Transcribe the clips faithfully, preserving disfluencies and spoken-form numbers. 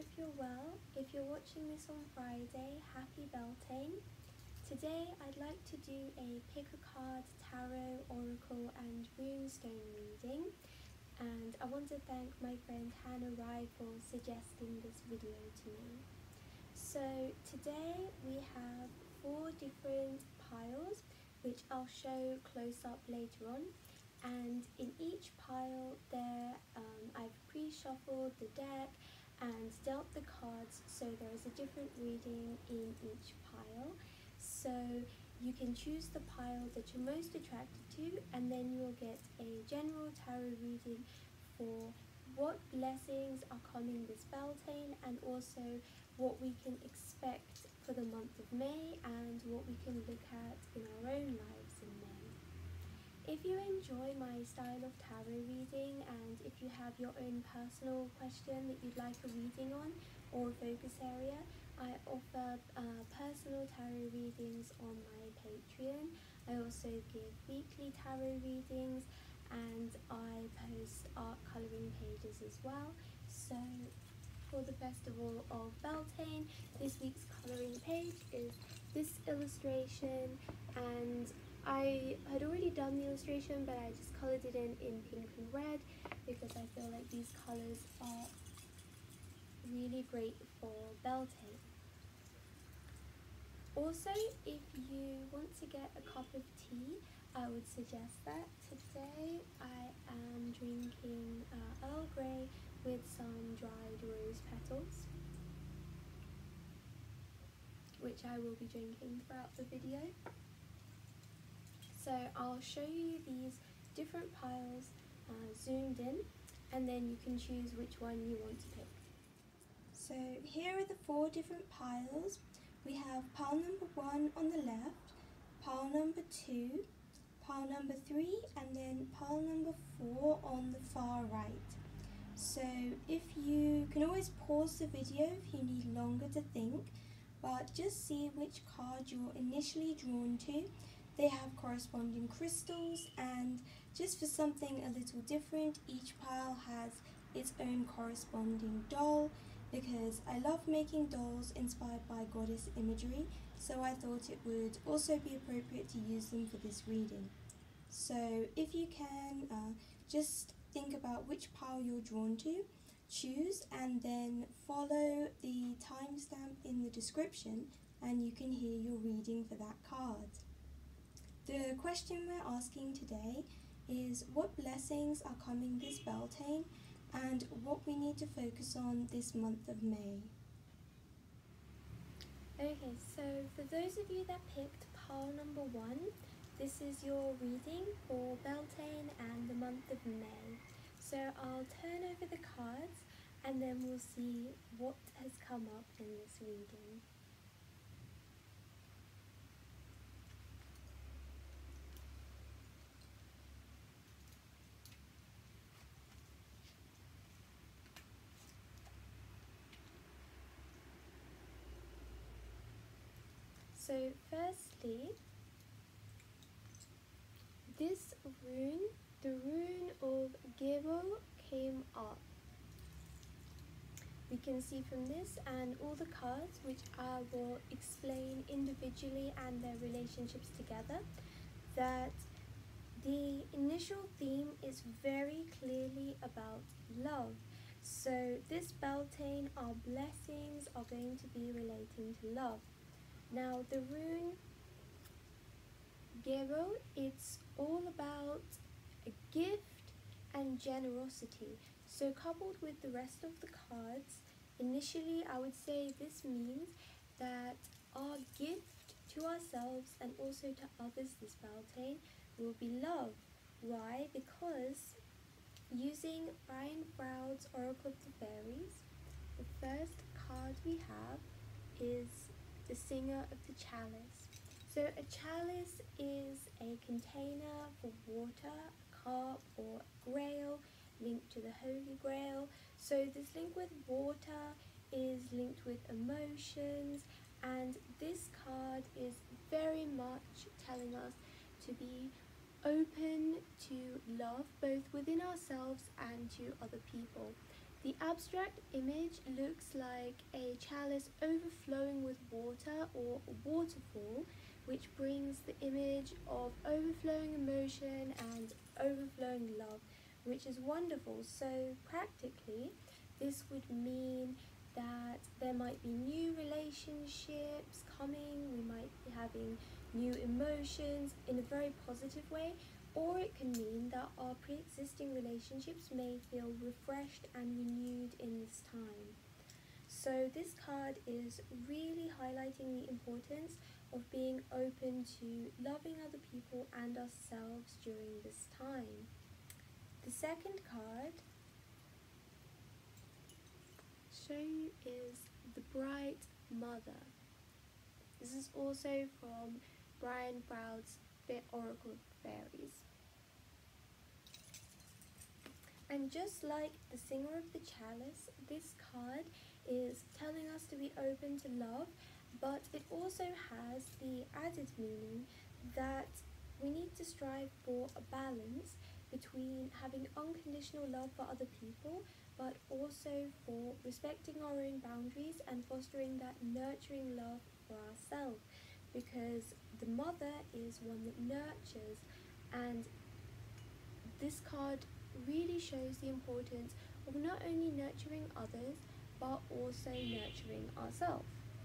hope you're well. If you're watching this on Friday, happy Beltane. Today I'd like to do a pick a card, tarot, oracle and runestone reading, and I want to thank my friend Hannah Rye for suggesting this video to me. So today we have four different piles which I'll show close up later on, and in each pile there um, I've pre-shuffled the deck and dealt the cards, so there is a different reading in each pile. So you can choose the pile that you're most attracted to, and then you'll get a general tarot reading for what blessings are coming this Beltane, and also what we can expect for the month of May and what we can look at in our own lives in May. If you enjoy my style of tarot reading, and if you have your own personal question that you'd like a reading on or a focus area, I offer uh, personal tarot readings on my Patreon. I also give weekly tarot readings, and I post art colouring pages as well. So for the festival of Beltane, this week's colouring page is this illustration, and I had already done the illustration, but I just coloured it in in pink and red because I feel like these colours are really great for Beltane. Also, if you want to get a cup of tea, I would suggest that. Today I am drinking uh, Earl Grey with some dried rose petals, which I will be drinking throughout the video. So I'll show you these different piles uh, zoomed in, and then you can choose which one you want to pick. So here are the four different piles. We have pile number one on the left, pile number two, pile number three, and then pile number four on the far right. So if you can always pause the video if you need longer to think, but just see which card you're initially drawn to. They have corresponding crystals, and just for something a little different, each pile has its own corresponding doll, because I love making dolls inspired by goddess imagery, so I thought it would also be appropriate to use them for this reading. So if you can, uh, just think about which pile you're drawn to, choose, and then follow the timestamp in the description, and you can hear your reading for that card. The question we're asking today is what blessings are coming this Beltane, and what we need to focus on this month of May. Okay, so for those of you that picked pile number one, this is your reading for Beltane and the month of May. So I'll turn over the cards, and then we'll see what has come up in this reading. So firstly, this rune, the rune of Gebo, came up. We can see from this and all the cards, which I will explain individually and their relationships together, that the initial theme is very clearly about love. So this Beltane, our blessings are going to be relating to love. Now the rune Gebo, it's all about a gift and generosity. So coupled with the rest of the cards, initially I would say this means that our gift to ourselves and also to others this Beltane will be love. Why? Because using Brian Froud's Oracle of the Fairies, the first card we have is the Singer of the Chalice. So a chalice is a container for water, a cup or a grail linked to the Holy Grail. So this link with water is linked with emotions, and this card is very much telling us to be open to love, both within ourselves and to other people. The abstract image looks like a chalice overflowing with water or a waterfall, which brings the image of overflowing emotion and overflowing love, which is wonderful. So practically, this would mean that there might be new relationships coming, we might be having new emotions in a very positive way, or it can mean that our pre-existing relationships may feel refreshed and renewed in this time. So this card is really highlighting the importance of being open to loving other people and ourselves during this time. The second card show you is the Bright Mother. This is also from Brian Brown's Oracle Fairies. And just like the Singer of the Chalice, this card is telling us to be open to love, but it also has the added meaning that we need to strive for a balance between having unconditional love for other people, but also for respecting our own boundaries and fostering that nurturing love for ourselves, because the mother is one that nurtures, and this card really shows the importance of not only nurturing others but also nurturing ourselves.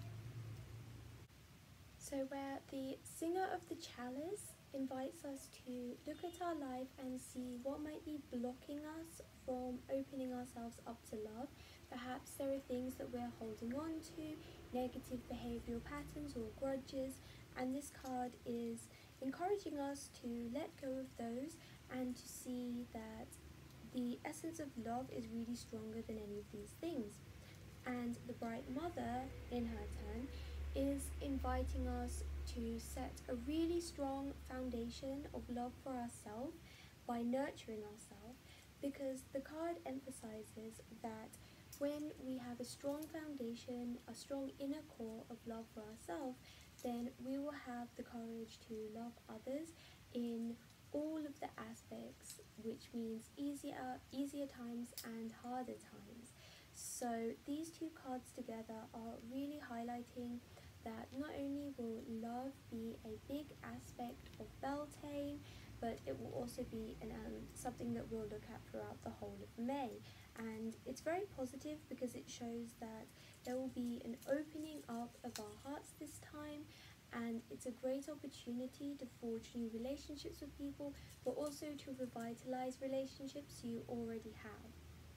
So where the Singer of the Chalice invites us to look at our life and see what might be blocking us from opening ourselves up to love. Perhaps there are things that we're holding on to, negative behavioural patterns or grudges, and this card is encouraging us to let go of those and to see that the essence of love is really stronger than any of these things. And the Bright Mother, in her turn, is inviting us to set a really strong foundation of love for ourselves by nurturing ourselves, because the card emphasizes that when we have a strong foundation, a strong inner core of love for ourselves, then we will have the courage to love others in all of the aspects, which means easier, easier times and harder times. So these two cards together are really highlighting that not only will love be a big aspect of Beltane, but it will also be an, um, something that we'll look at throughout the whole of May. And it's very positive because it shows that there will be an opening up of our hearts this time, and it's a great opportunity to forge new relationships with people, but also to revitalize relationships you already have.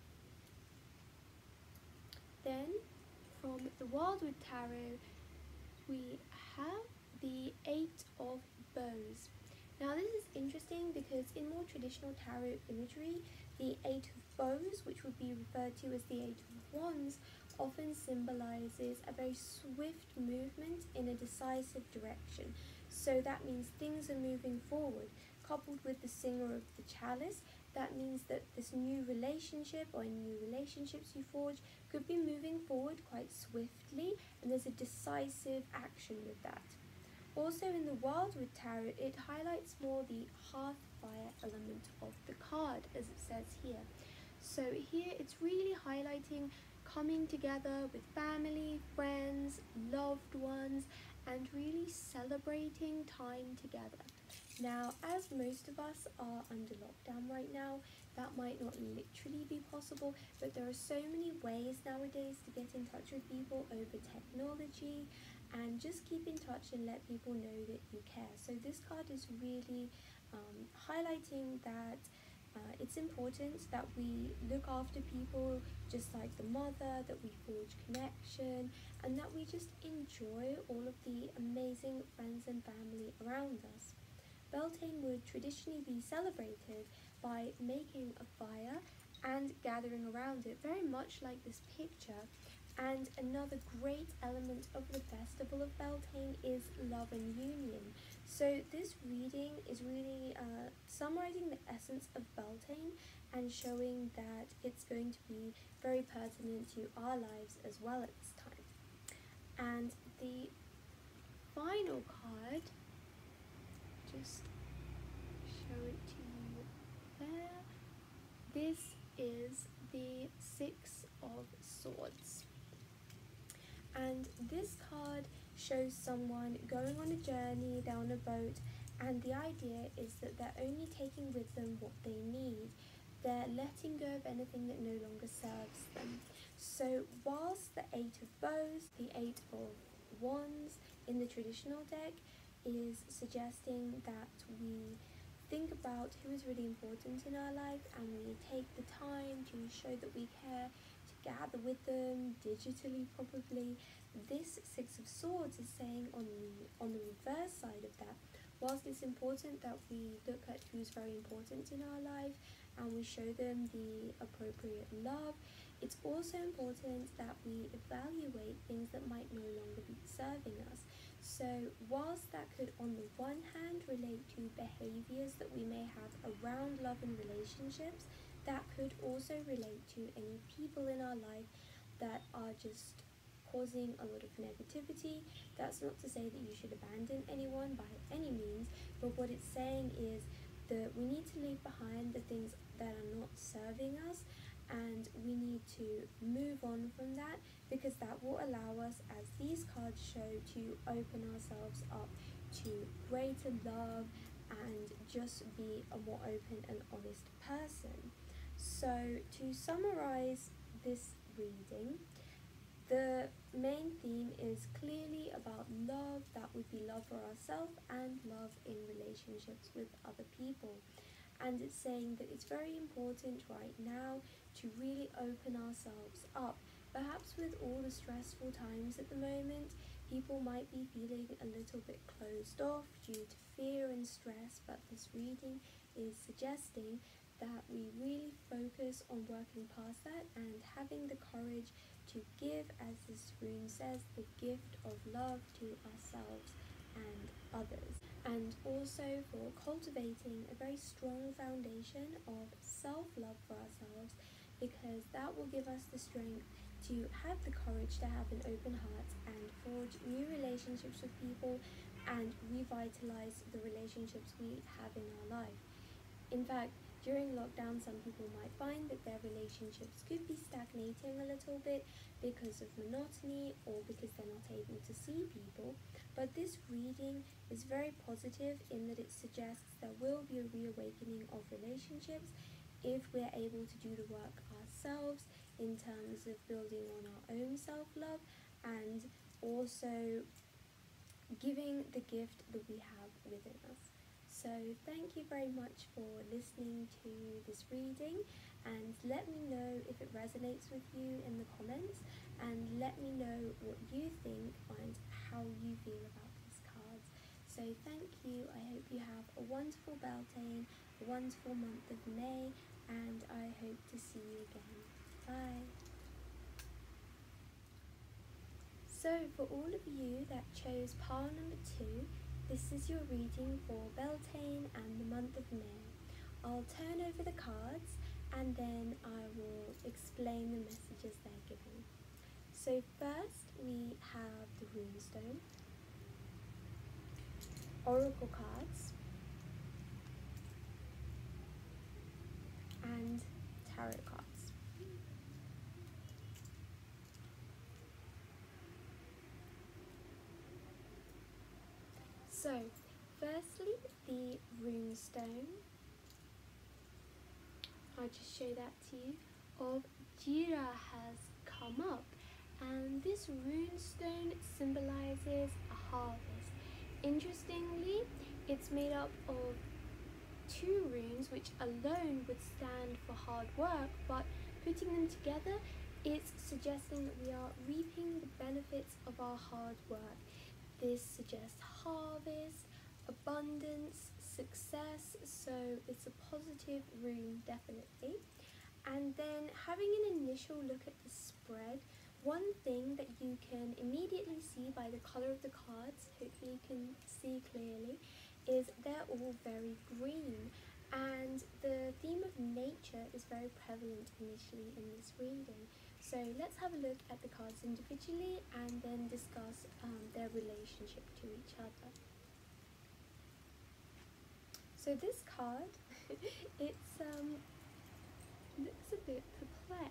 Then, from the Wildwood Tarot, we have the Eight of Bows. Now this is interesting because in more traditional tarot imagery, the Eight of Bows, which would be referred to as the Eight of Wands, often symbolizes a very swift movement in a decisive direction. So that means things are moving forward. Coupled with the Singer of the Chalice, that means that this new relationship or new relationships you forge could be moving forward quite swiftly, and there's a decisive action with that. Also in the Wildwood Tarot, it highlights more the hearth fire element of the card, as it says here. So here it's really highlighting coming together with family, friends, loved ones, and really celebrating time together. Now, as most of us are under lockdown right now, that might not literally be possible, but there are so many ways nowadays to get in touch with people over technology, and just keep in touch and let people know that you care. So this card is really um, highlighting that uh, it's important that we look after people just like the mother, that we forge connection, and that we just enjoy all of the amazing friends and family around us. Beltane would traditionally be celebrated by making a fire and gathering around it, very much like this picture. And another great element of the festival of Beltane is love and union. So this reading is really uh, summarizing the essence of Beltane and showing that it's going to be very pertinent to our lives as well at this time. And the final card, just show it to you there. This is the Six of Swords. And this card shows someone going on a journey down a boat, and the idea is that they're only taking with them what they need. They're letting go of anything that no longer serves them. So whilst the Eight of Bows, the Eight of Wands in the traditional deck is suggesting that we think about who is really important in our life and we take the time to show that we care, to gather with them digitally probably, this Six of Swords is saying on the on the reverse side of that, whilst it's important that we look at who's very important in our life and we show them the appropriate love, it's also important that we evaluate things that might no longer be serving us. So whilst that could on the one hand relate to behaviours that we may have around love and relationships, that could also relate to any people in our life that are just causing a lot of negativity. That's not to say that you should abandon anyone by any means, but what it's saying is that we need to leave behind the things that are not serving us, and we need to move on from that, because that will allow us, as these cards show, to open ourselves up to greater love and just be a more open and honest person. So to summarize this reading, the main theme is clearly about love, that would be love for ourselves and love in relationships with other people. And it's saying that it's very important right now to really open ourselves up. Perhaps with all the stressful times at the moment, people might be feeling a little bit closed off due to fear and stress, but this reading is suggesting that we really focus on working past that and having the courage to give, as this rune says, the gift of love to ourselves and others. And also for cultivating a very strong foundation of self-love for ourselves, because that will give us the strength to have the courage to have an open heart and forge new relationships with people and revitalize the relationships we have in our life. In fact, during lockdown, some people might find that their relationships could be stagnating a little bit because of monotony or because they're not able to see people. But this reading is very positive in that it suggests there will be a reawakening of relationships if we're able to do the work ourselves in terms of building on our own self-love and also giving the gift that we have within us. So thank you very much for listening to this reading, and let me know if it resonates with you in the comments, and let me know what you think and how you feel about these cards. So thank you. I hope you have a wonderful Beltane, a wonderful month of May, and I hope to see you again. Bye. So for all of you that chose pile number two, this is your reading for Beltane and the month of May. I'll turn over the cards and then I will explain the messages they're giving. So first we have the runestone, oracle cards, and tarot cards. So, firstly, the runestone, I'll just show that to you, of Jira has come up, and this runestone symbolizes a harvest. Interestingly, it's made up of two runes which alone would stand for hard work, but putting them together, it's suggesting that we are reaping the benefits of our hard work. This suggests harvest, abundance, success, so it's a positive rune definitely. And then having an initial look at the spread, one thing that you can immediately see by the colour of the cards, hopefully you can see clearly, is they're all very green, and the theme of nature is very prevalent initially in this reading. So let's have a look at the cards individually and then discuss um, their relationship to each other. So this card, it's um, looks a bit perplexed.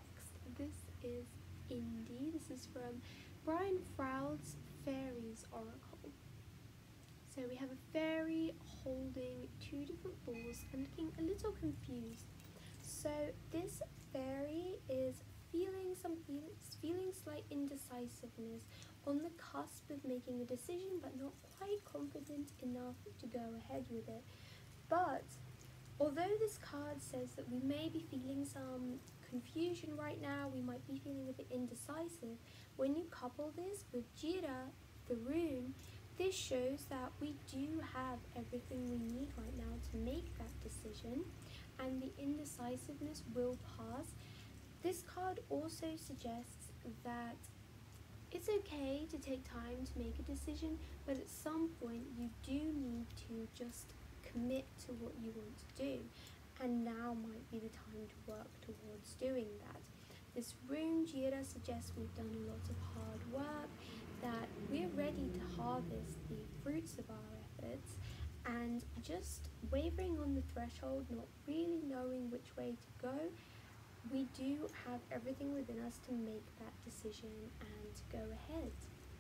indie. This is from Brian Froud's Fairies Oracle. So we have a fairy holding two different balls and looking a little confused. So this fairy is feeling some feelings, feeling slight indecisiveness, on the cusp of making a decision but not quite confident enough to go ahead with it. But although this card says that we may be feeling some confusion right now, we might be feeling a bit indecisive, when you couple this with Jira, the rune, this shows that we do have everything we need right now to make that decision, and the indecisiveness will pass. This card also suggests that it's okay to take time to make a decision, but at some point you do need to just commit to what you want to do, and now might be the time to work towards doing that. This rune Jira suggests we've done a lot of hard work, that we're ready to harvest the fruits of our efforts, and just wavering on the threshold, not really knowing which way to go, we do have everything within us to make that decision and to go ahead.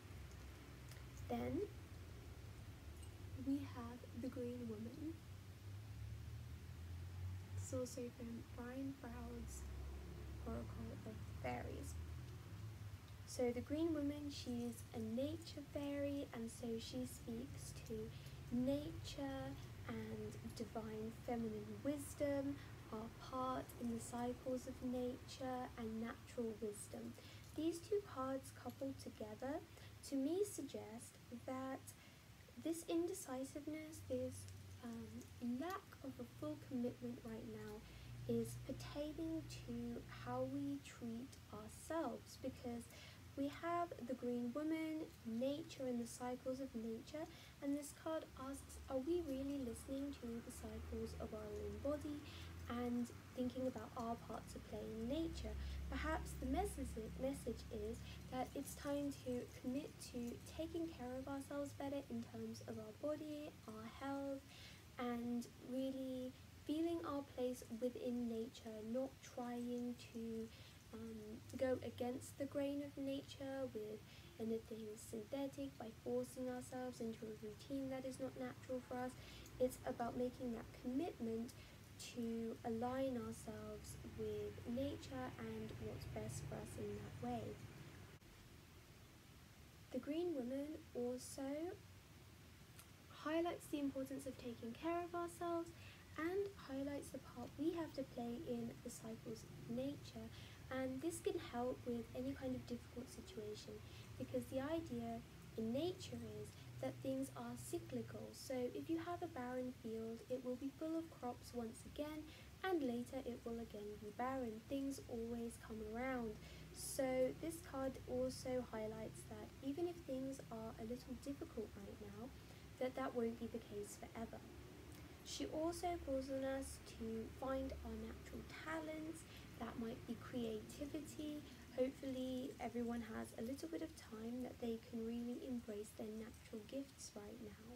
Then we have the Green Woman. It's also from Brian Froud's Oracle of Fairies. So the Green Woman, she's a nature fairy, and so she speaks to nature and divine feminine wisdom, our part in the cycles of nature, and natural wisdom. These two cards coupled together to me suggest that this indecisiveness, this um, lack of a full commitment right now is pertaining to how we treat ourselves, because we have the Green Woman, nature and the cycles of nature, and this card asks, are we really listening to the cycles of our own body and thinking about our part to play in nature? Perhaps the message, message is that it's time to commit to taking care of ourselves better in terms of our body, our health, and really feeling our place within nature, not trying to um, go against the grain of nature with anything synthetic by forcing ourselves into a routine that is not natural for us. It's about making that commitment to align ourselves with nature and what's best for us in that way. The Green Woman also highlights the importance of taking care of ourselves and highlights the part we have to play in the cycles of nature, and this can help with any kind of difficult situation, because the idea in nature is that things are cyclical. So if you have a barren field, it will be full of crops once again, and later it will again be barren. Things always come around. So this card also highlights that even if things are a little difficult right now, that that won't be the case forever. She also calls on us to find our natural talents. That might be creativity. Hopefully everyone has a little bit of time that they can really embrace their natural gifts right now.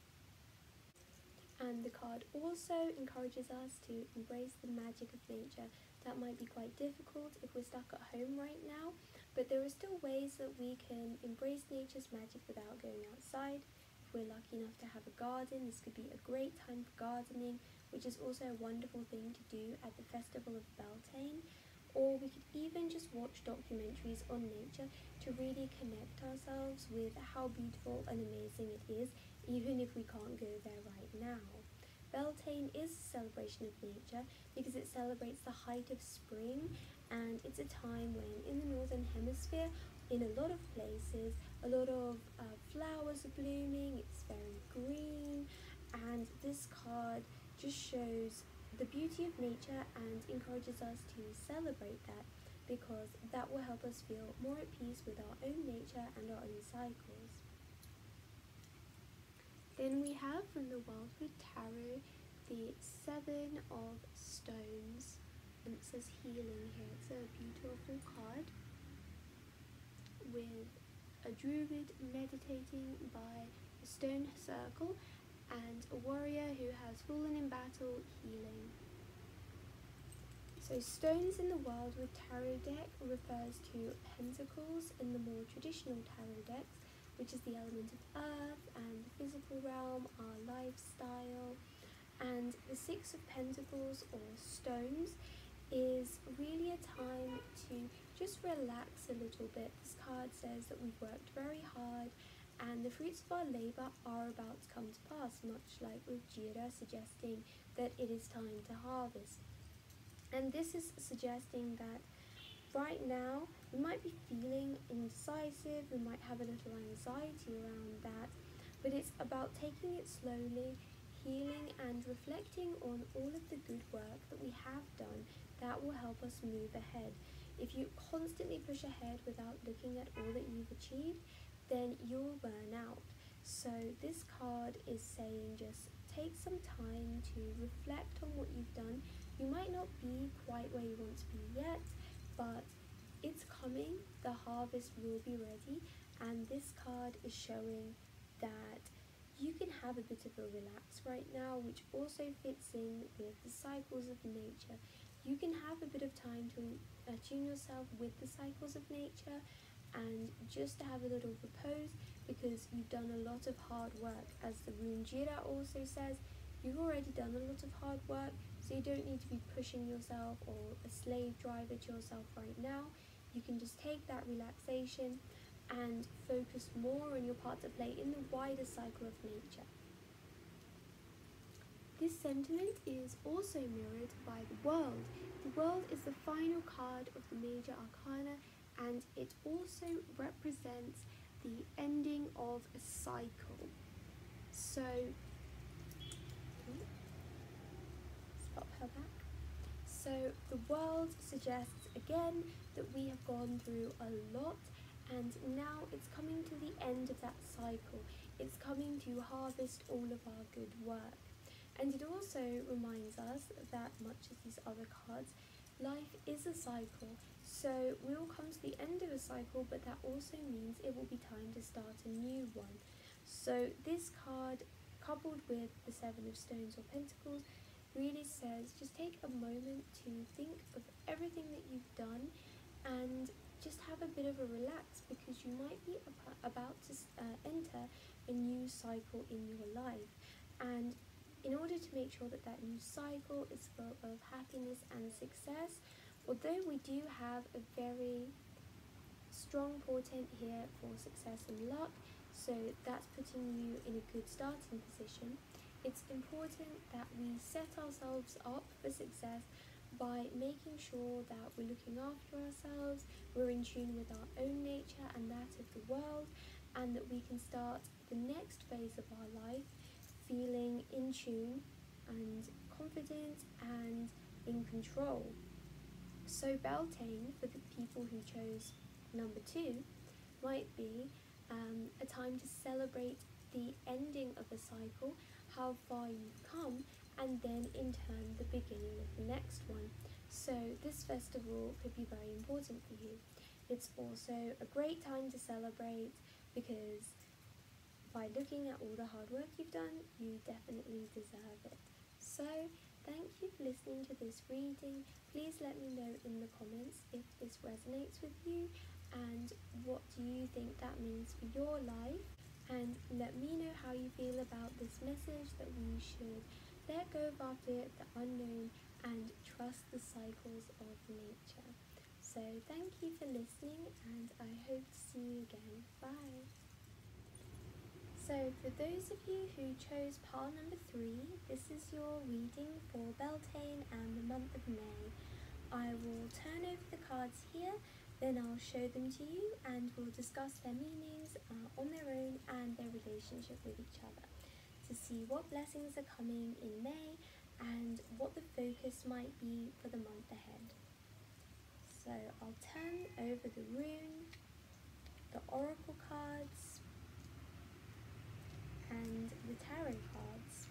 And the card also encourages us to embrace the magic of nature. That might be quite difficult if we're stuck at home right now, but there are still ways that we can embrace nature's magic without going outside. If we're lucky enough to have a garden, this could be a great time for gardening, which is also a wonderful thing to do at the festival of Beltane. Or we could even just watch documentaries on nature to really connect ourselves with how beautiful and amazing it is, even if we can't go there right now. Beltane is a celebration of nature because it celebrates the height of spring, and it's a time when in the northern hemisphere, in a lot of places, a lot of uh, flowers are blooming, it's very green, and this card just shows the beauty of nature and encourages us to celebrate that, because that will help us feel more at peace with our own nature and our own cycles. Then we have from the Wildwood Tarot the Seven of Stones, and it says healing here. It's a beautiful card with a druid meditating by a stone circle and a warrior who has fallen in battle healing. So stones in the world with tarot deck refers to pentacles in the more traditional tarot decks, which is the element of earth and the physical realm, our lifestyle. And the Six of Pentacles, or stones, is really a time to just relax a little bit. This card says that we've worked very hard and the fruits of our labour are about to come to pass, much like with Jira suggesting that it is time to harvest. And this is suggesting that right now we might be feeling indecisive, we might have a little anxiety around that, but it's about taking it slowly, healing and reflecting on all of the good work that we have done that will help us move ahead. If you constantly push ahead without looking at all that you've achieved, then you'll burn out. So this card is saying just take some time to reflect on what you've done. You might not be quite where you want to be yet, but it's coming, the harvest will be ready, and this card is showing that you can have a bit of a relax right now, which also fits in with the cycles of nature. You can have a bit of time to attune yourself with the cycles of nature and just to have a little repose, because you've done a lot of hard work. As the rune Jira also says, you've already done a lot of hard work, so you don't need to be pushing yourself or a slave driver to yourself right now. You can just take that relaxation and focus more on your part to play in the wider cycle of nature. This sentiment is also mirrored by the World. The World is the final card of the major arcana, and it also represents the ending of a cycle. So, let's pop her back. So the World suggests again that we have gone through a lot, and now it's coming to the end of that cycle. It's coming to harvest all of our good work. And it also reminds us that, much as these other cards, life is a cycle. So we will come to the end of a cycle, but that also means it will be time to start a new one. So this card, coupled with the Seven of Stones or Pentacles, really says just take a moment to think of everything that you've done and just have a bit of a relax, because you might be ab- about to uh, enter a new cycle in your life. And in order to make sure that that new cycle is full of happiness and success, although we do have a very strong portent here for success and luck, so that's putting you in a good starting position, it's important that we set ourselves up for success by making sure that we're looking after ourselves, we're in tune with our own nature and that of the world, and that we can start the next phase of our life feeling in tune and confident and in control. So Beltane, for the people who chose number two, might be um, a time to celebrate the ending of a cycle, how far you've come, and then in turn the beginning of the next one. So this festival could be very important for you. It's also a great time to celebrate, because by looking at all the hard work you've done, you definitely deserve it. So thank you for listening to this reading. Please let me know in the comments if this resonates with you and what do you think that means for your life, and let me know how you feel about this message that we should let go of our fear of the unknown and trust the cycles of nature. So thank you for listening, and I hope to see you again. Bye. So for those of you who chose pile number three, this is your reading for Beltane and the month of May. I will turn over the cards here, then I'll show them to you and we'll discuss their meanings uh, on their own and their relationship with each other, to see what blessings are coming in May and what the focus might be for the month ahead. So I'll turn over the rune, the oracle cards, and the tarot cards.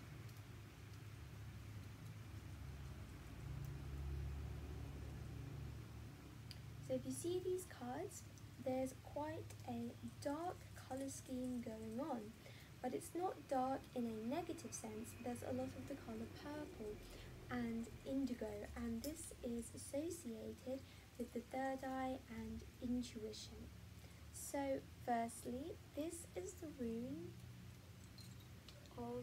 So if you see these cards, there's quite a dark colour scheme going on, but it's not dark in a negative sense. There's a lot of the colour purple, and indigo, and this is associated with the third eye and intuition. So firstly, this is the rune of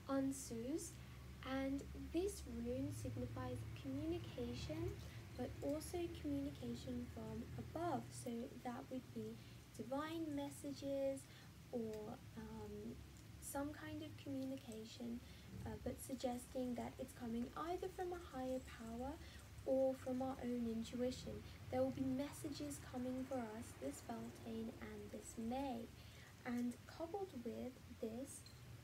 Ansuz, and this rune signifies communication, but also communication from above. So that would be divine messages or um, some kind of communication, uh, but suggesting that it's coming either from a higher power or from our own intuition. There will be messages coming for us this Beltane and this May. And coupled with this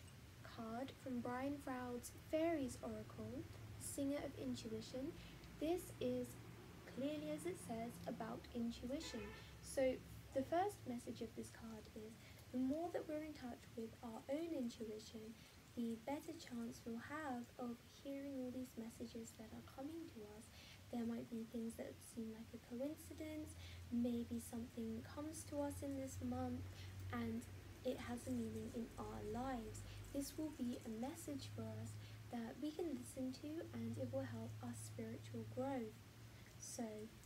card from Brian Froud's Fairies Oracle, Singer of Intuition, this is clearly, as it says, about intuition. So the first message of this card is the more that we're in touch with our own intuition, the better chance we'll have of hearing all these messages that are coming to us. There might be things that seem like a coincidence, maybe something comes to us in this month and it has a meaning in our lives. This will be a message for us that we can listen to, and it will help our spiritual growth. So,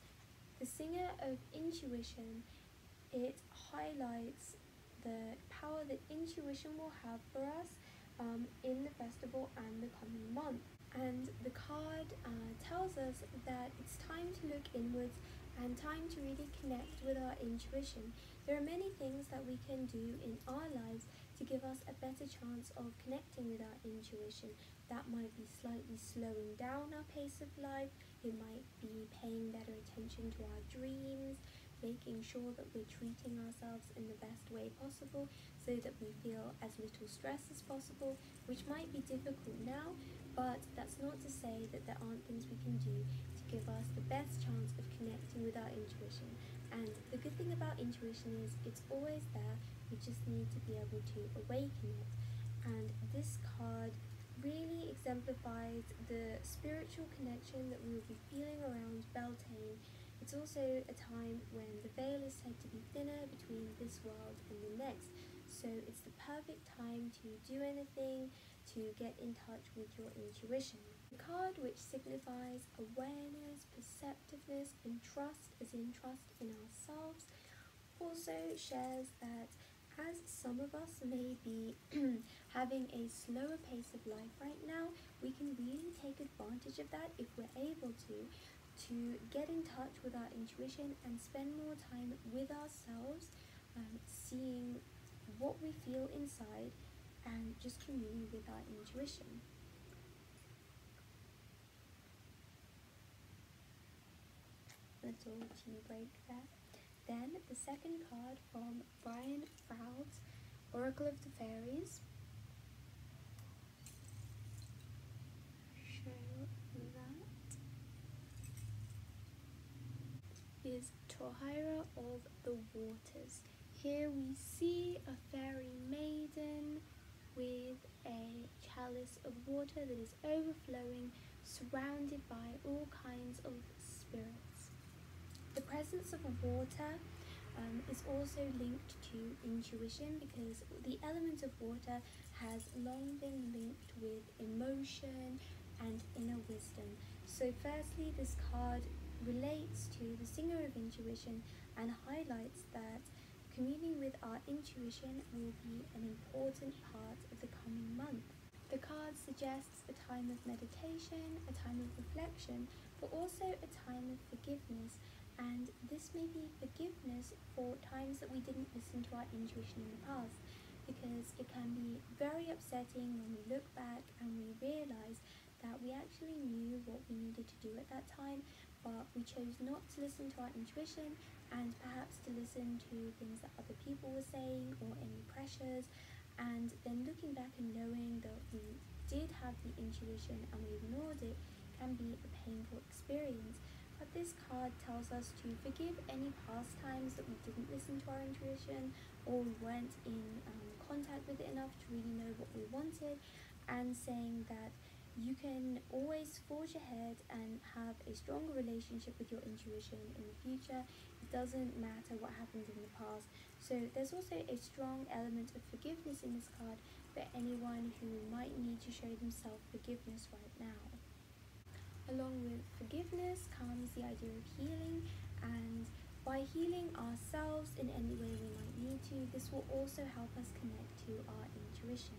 the Singer of Intuition, it highlights the power that intuition will have for us um, in the festival and the coming month. And the card uh, tells us that it's time to look inwards and time to really connect with our intuition. There are many things that we can do in our lives to give us a better chance of connecting with our intuition. That might be slightly slowing down our pace of life, it might be paying better attention to our dreams, making sure that we're treating ourselves in the best way possible so that we feel as little stress as possible, which might be difficult now, but that's not to say that there aren't things we can do to give us the best chance of connecting with our intuition. And the good thing about intuition is it's always there, we just need to be able to awaken it. And this card really exemplifies the spiritual connection that we will be feeling around Beltane. It's also a time when the veil is said to be thinner between this world and the next, so it's the perfect time to do anything to get in touch with your intuition. The card, which signifies awareness, perceptiveness, and trust, as in trust in ourselves, also shares that as some of us may be having a slower pace of life right now, we can really take advantage of that if we're able to, to get in touch with our intuition and spend more time with ourselves, um, seeing what we feel inside and just communing with our intuition. Little tea break there. Then the second card from Brian Froud's Oracle of the Fairies. Show that is Tohira of the Waters. Here we see a fairy maiden with a chalice of water that is overflowing, surrounded by all kinds of spirits. The presence of water um, is also linked to intuition, because the element of water has long been linked with emotion and inner wisdom. So firstly, this card relates to the Singer of Intuition and highlights that communing with our intuition will be an important part of the coming month. The card suggests a time of meditation, a time of reflection, but also a time of forgiveness. And this may be forgiveness for times that we didn't listen to our intuition in the past, because it can be very upsetting when we look back and we realise that we actually knew what we needed to do at that time, but we chose not to listen to our intuition and perhaps to listen to things that other people were saying or any pressures, and then looking back and knowing that we did have the intuition and we ignored it can be a painful experience. But this card tells us to forgive any past times that we didn't listen to our intuition or we weren't in um, contact with it enough to really know what we wanted, and saying that you can always forge ahead and have a stronger relationship with your intuition in the future. It doesn't matter what happened in the past. So there's also a strong element of forgiveness in this card for anyone who might need to show themselves forgiveness right now. Along with forgiveness comes the idea of healing, and by healing ourselves in any way we might need to, this will also help us connect to our intuition.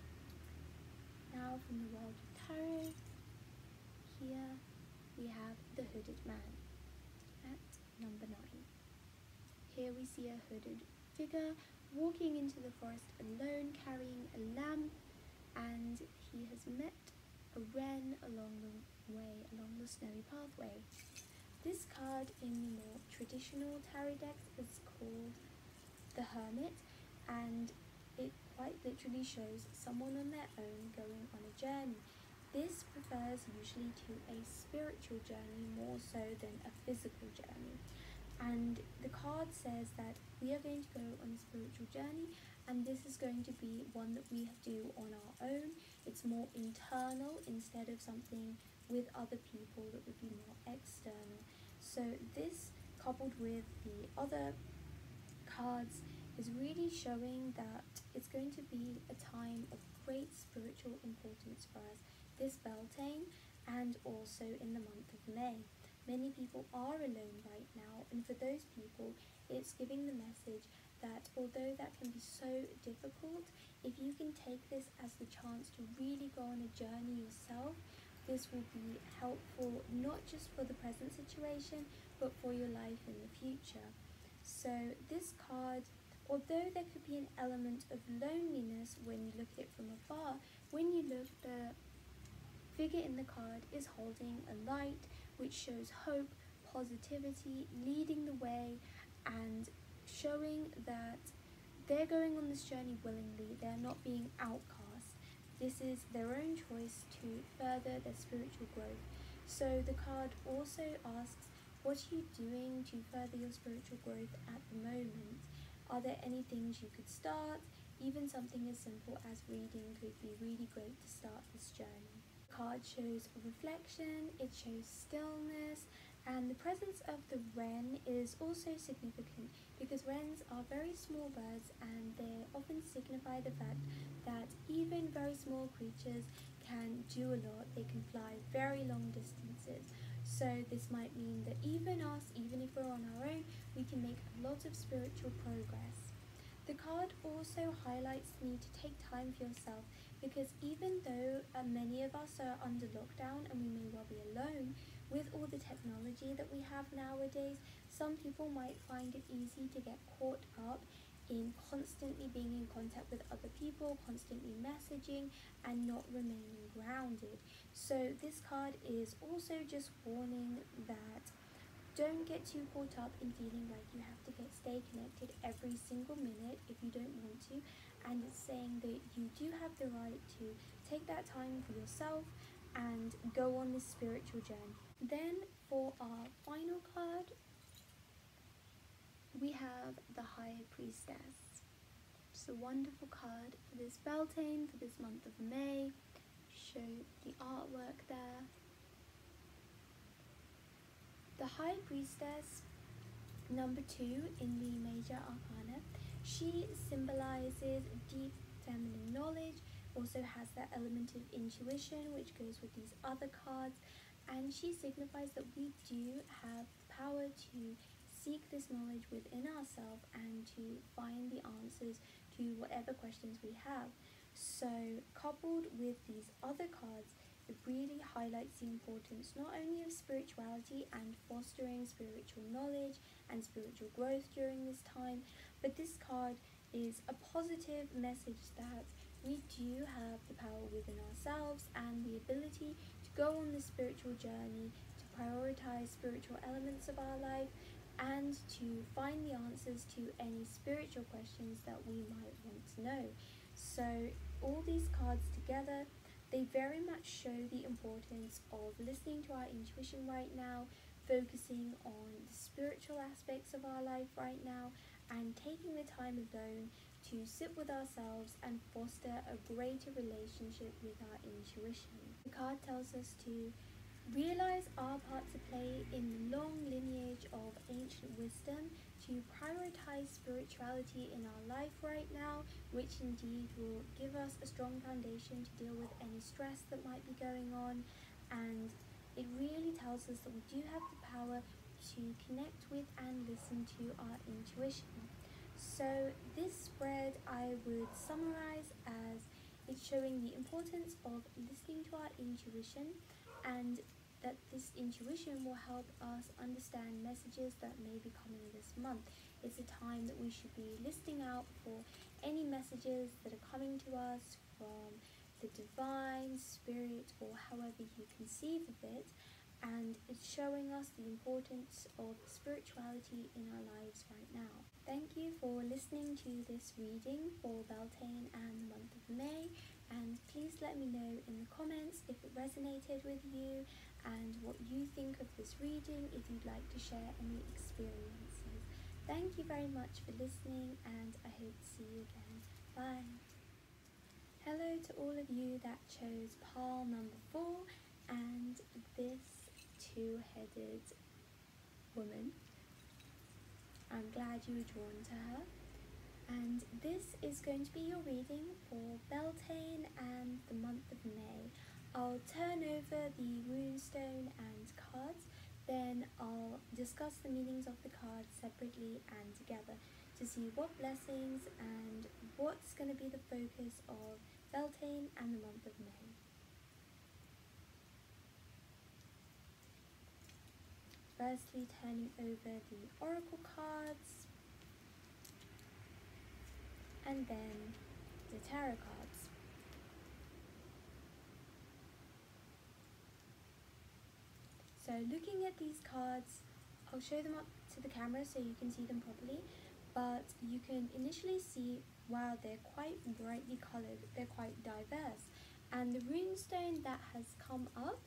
Now from the world of tarot, here we have the Hooded Man at number nine. Here we see a hooded figure walking into the forest alone, carrying a lamp, and he has met a wren along the way, along the snowy pathway. This card in the more traditional tarot decks is called the Hermit, and it quite literally shows someone on their own going on a journey. This refers usually to a spiritual journey more so than a physical journey. And the card says that we are going to go on a spiritual journey, and this is going to be one that we do on our own. It's more internal instead of something with other people that would be more external. So this, coupled with the other cards, is really showing that it's going to be a time of great spiritual importance for us this Beltane, and also in the month of May. Many people are alone right now, and for those people it's giving the message that although that can be so difficult, if you can take this as the chance to really go on a journey yourself, this will be helpful not just for the present situation but for your life in the future. So this card, although there could be an element of loneliness when you look at it from afar, when you look, the figure in the card is holding a light which shows hope, positivity, leading the way, and showing that they're going on this journey willingly. They're not being outcast. This is their own choice to further their spiritual growth. So the card also asks, what are you doing to further your spiritual growth at the moment? Are there any things you could start? Even something as simple as reading could be really great to start this journey. The card shows reflection, it shows stillness, and the presence of the wren is also significant because wrens are very small birds, and they often signify the fact that even very small creatures can do a lot. They can fly very long distances. So this might mean that even us, even if we're on our own, we can make a lot of spiritual progress. The card also highlights the need to take time for yourself, because even though uh, many of us are under lockdown and we may well be alone, with all the technology that we have nowadays, some people might find it easy to get caught up in constantly being in contact with other people, constantly messaging, and not remaining grounded. So this card is also just warning that don't get too caught up in feeling like you have to get stay connected every single minute if you don't want to, and it's saying that you do have the right to take that time for yourself and go on this spiritual journey. Then for our final card, we have the High Priestess. It's a wonderful card for this Beltane, for this month of May. Show the artwork there. The High Priestess, number two in the Major Arcana, she symbolizes deep feminine knowledge, also has that element of intuition which goes with these other cards, and she signifies that we do have the power to seek this knowledge within ourselves and to find the answers to whatever questions we have. So coupled with these other cards, it really highlights the importance not only of spirituality and fostering spiritual knowledge and spiritual growth during this time, but this card is a positive message that we do have the power within ourselves and the ability to go on this spiritual journey, to prioritize spiritual elements of our life, and to find the answers to any spiritual questions that we might want to know. So all these cards together, they very much show the importance of listening to our intuition right now, focusing on the spiritual aspects of our life right now, and taking the time alone to sit with ourselves and foster a greater relationship with our intuition. The card tells us to realize our part to play in the long lineage of ancient wisdom, to prioritize spirituality in our life right now, which indeed will give us a strong foundation to deal with any stress that might be going on, and it really tells us that we do have the power to connect with and listen to our intuition. So this spread I would summarize as it's showing the importance of listening to our intuition, and that this intuition will help us understand messages that may be coming this month. It's a time that we should be listening out for any messages that are coming to us from the divine, spirit, or however you conceive of it, and it's showing us the importance of spirituality in our lives right now. Thank you for listening to this reading for Beltane and the month of May, and please let me know in the comments if it resonated with you and what you think of this reading, if you'd like to share any experiences. Thank you very much for listening, and I hope to see you again. Bye. Hello to all of you that chose pile number four and this two-headed woman. I'm glad you were drawn to her. And this is going to be your reading for Beltane and the month of May. I'll turn over the runestone and cards, then I'll discuss the meanings of the cards separately and together to see what blessings and what's going to be the focus of Beltane and the month of May. Firstly, turning over the oracle cards, and then the tarot cards. So looking at these cards, I'll show them up to the camera so you can see them properly, but you can initially see, wow, they're quite brightly coloured, they're quite diverse. And the runestone that has come up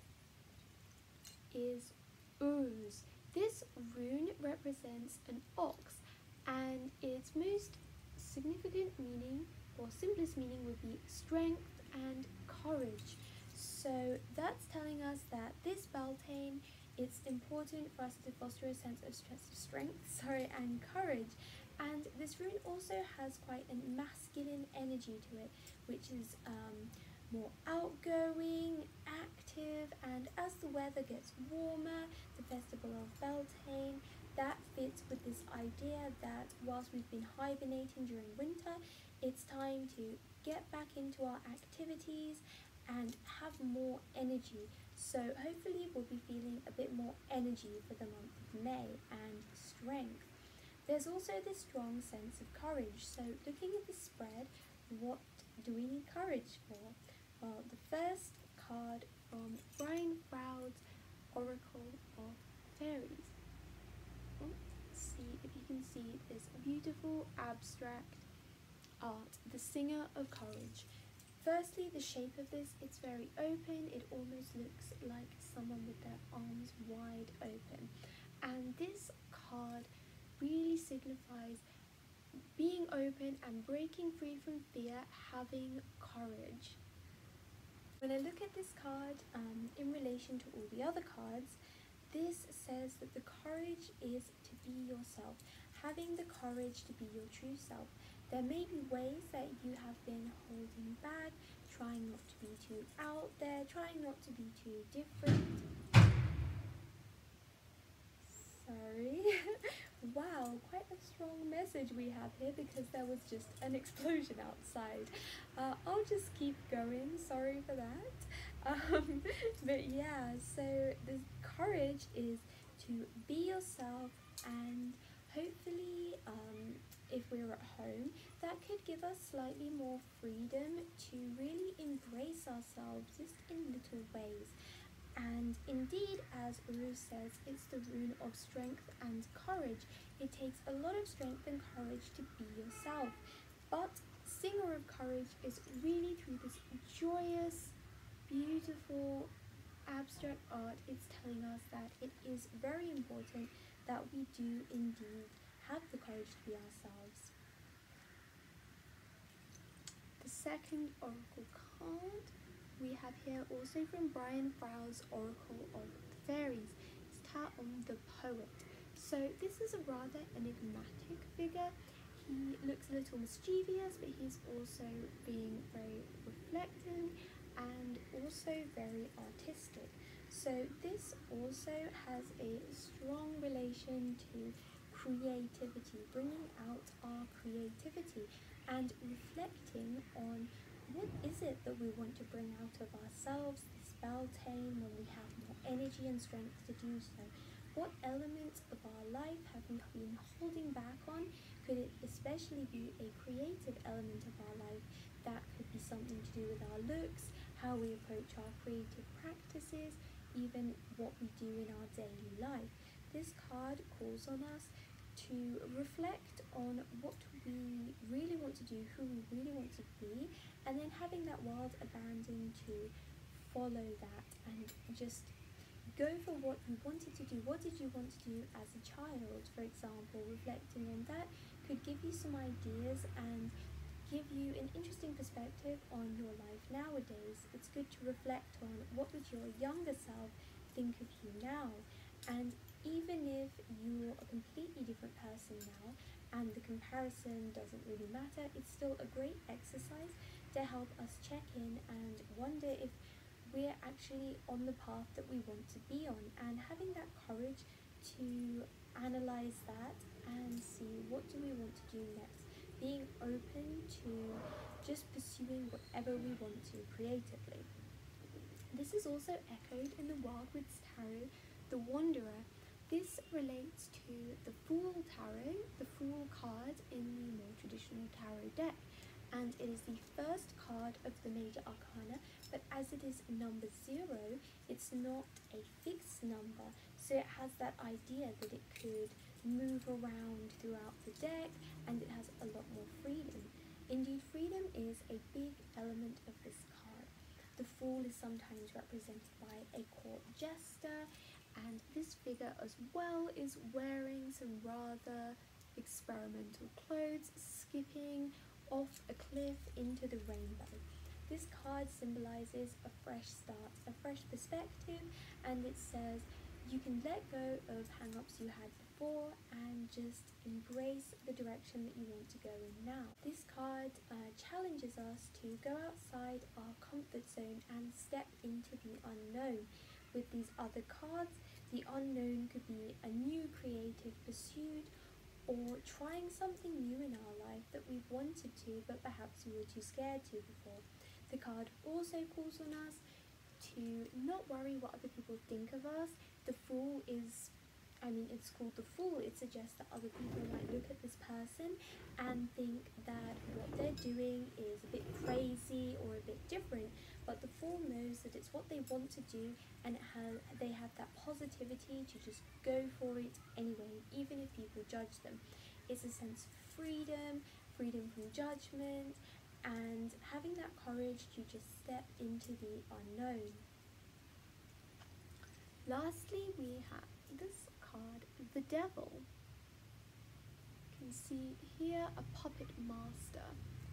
is ooze. This rune represents an ox, and its most significant meaning, or simplest meaning, would be strength and courage. So that's telling us that this Beltane, it's important for us to foster a sense of strength sorry, and courage. And this rune also has quite a masculine energy to it, which is um, more outgoing, active, and as the weather gets warmer, the festival of Beltane, that fits with this idea that whilst we've been hibernating during winter, it's time to get back into our activities and have more energy. So hopefully we'll be feeling a bit more energy for the month of May and strength. There's also this strong sense of courage. So looking at the spread, what do we need courage for? Well, the first card from Brian Froud's Oracle of Fairies. Let's see if you can see this beautiful abstract art, the Singer of Courage. Firstly, the shape of this, it's very open. It almost looks like someone with their arms wide open. And this card really signifies being open and breaking free from fear, having courage. When I look at this card um, in relation to all the other cards, this says that the courage is to be yourself, having the courage to be your true self. There may be ways that you have been holding back, trying not to be too out there, trying not to be too different. Sorry. Wow, quite a strong message we have here because there was just an explosion outside. Uh, I'll just keep going, sorry for that. Um, but yeah, so the courage is to be yourself, and hopefully um, if we're at home, that could give us slightly more freedom to really embrace ourselves just in little ways. And indeed, as Uru says, it's the rune of strength and courage. It takes a lot of strength and courage to be yourself. But Singer of Courage is really through this joyous, beautiful, abstract art. It's telling us that it is very important that we do indeed have the courage to be ourselves. The second oracle card we have here, also from Brian Froud's Oracle of the Fairies, is Taum the Poet. So this is a rather enigmatic figure. He looks a little mischievous, but he's also being very reflecting and also very artistic. So this also has a strong relation to creativity, bringing out our creativity and reflecting on what is it that we want to bring out of ourselves this Beltane when we have more energy and strength to do so. What elements of our life have we been holding back on? Could it especially be a creative element of our life? That could be something to do with our looks, how we approach our creative practices, even what we do in our daily life. This card calls on us to reflect on what we really want to do, who we really want to be, and then having that wild abandon to follow that and just go for what you wanted to do. What did you want to do as a child, for example? Reflecting on that could give you some ideas and give you an interesting perspective on your life nowadays. It's good to reflect on what would your younger self think of you now, and even if you're a completely different person now and the comparison doesn't really matter, it's still a great exercise to help us check in and wonder if we're actually on the path that we want to be on, and having that courage to analyze that and see what do we want to do next, being open to just pursuing whatever we want to creatively. This is also echoed in the Wildwood's Tarot, the Wanderer. This relates to the Fool Tarot, the Fool card in the more traditional tarot deck, and it is the first card of the major arcana, but as it is number zero, it's not a fixed number, so it has that idea that it could move around throughout the deck, and it has a lot more freedom. Indeed, freedom is a big element of this card. The Fool is sometimes represented by a court jester, and this figure as well is wearing some rather experimental clothes, skipping off a cliff into the rainbow. This card symbolizes a fresh start, a fresh perspective, and it says you can let go of hang-ups you had before and just embrace the direction that you want to go in now. This card uh, challenges us to go outside our comfort zone and step into the unknown. With these other cards, the unknown could be a new creative pursuit, or trying something new in our life that we've wanted to but perhaps we were too scared to before. The card also calls on us to not worry what other people think of us. The Fool is, I mean, it's called the Fool. It suggests that other people might look at this person and think that what they're doing is a bit crazy or a bit different, but the Fool knows that it's what they want to do, and it has, they have that positivity to just go for it anyway, even if people judge them. It's a sense of freedom, freedom from judgment, and having that courage to just step into the unknown. Lastly, we have this card, the Devil. You can see here a puppet master.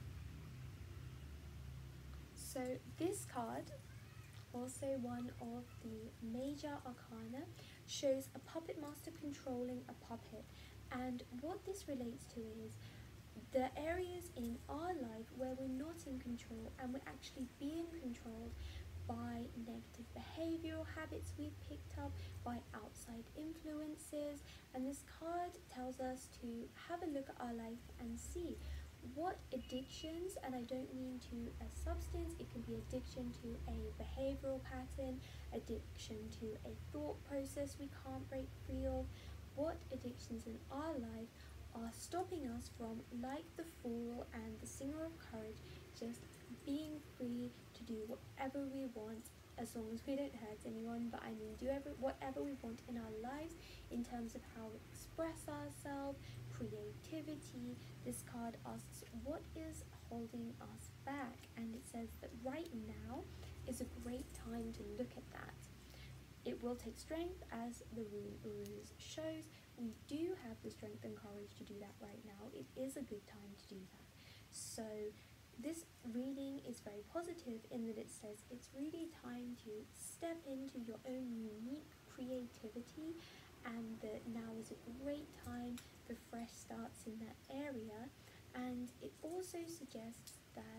So this card, also one of the major arcana, shows a puppet master controlling a puppet, and what this relates to is the areas in our life where we're not in control and we're actually being controlled by negative behavioral habits we've picked up, by outside influences, and this card tells us to have a look at our life and see what addictions, and I don't mean to a substance, it can be addiction to a behavioral pattern, addiction to a thought process we can't break free of, what addictions in our life are stopping us from, like the Fool and the Singer of Courage, just being free to do whatever we want, as long as we don't hurt anyone, but I mean do ever, whatever we want in our lives in terms of how we express ourselves, creativity. This card asks what is holding us back, and it says that right now is a great time to look at that. It will take strength, as the rune Uruz shows. We do have the strength and courage to do that right now. It is a good time to do that. So this reading is very positive in that it says it's really time to step into your own unique creativity, and that now is a great time for fresh starts in that area. And it also suggests that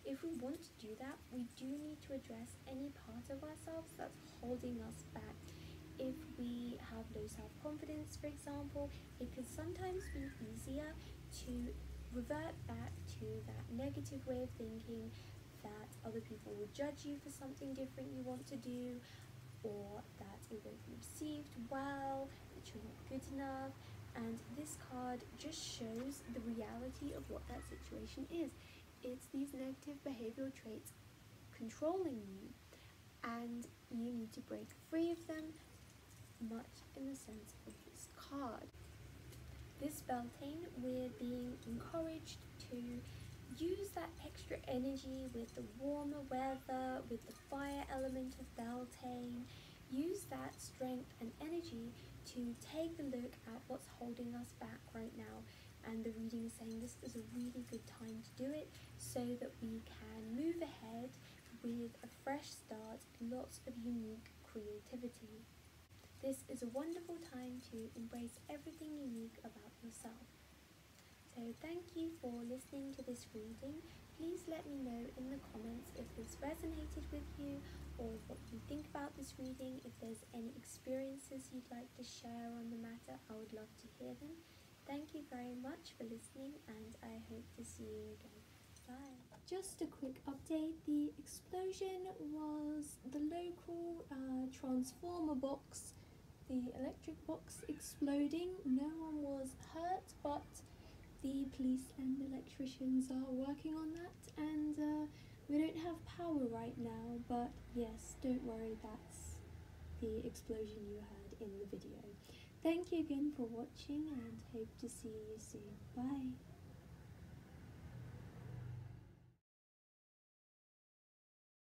if we want to do that, we do need to address any part of ourselves that's holding us back. If we have low self-confidence, for example, it could sometimes be easier to revert back to that negative way of thinking, that other people will judge you for something different you want to do, or that it won't be received well, that you're not good enough. And this card just shows the reality of what that situation is. It's these negative behavioral traits controlling you, and you need to break free of them, much in the sense of this card. This Beltane, we're being encouraged to use that extra energy with the warmer weather, with the fire element of Beltane. Use that strength and energy to take a look at what's holding us back right now. And the reading is saying this is a really good time to do it so that we can move ahead with a fresh start, lots of unique creativity. This is a wonderful time to embrace everything unique about yourself. So thank you for listening to this reading. Please let me know in the comments if this resonated with you or what you think about this reading. If there's any experiences you'd like to share on the matter, I would love to hear them. Thank you very much for listening, and I hope to see you again. Bye. Just a quick update. The explosion was the local uh, transformer box, the electric box exploding. No one was hurt, but the police and electricians are working on that, and uh, we don't have power right now, but yes, don't worry, that's the explosion you heard in the video. Thank you again for watching, and hope to see you soon. Bye.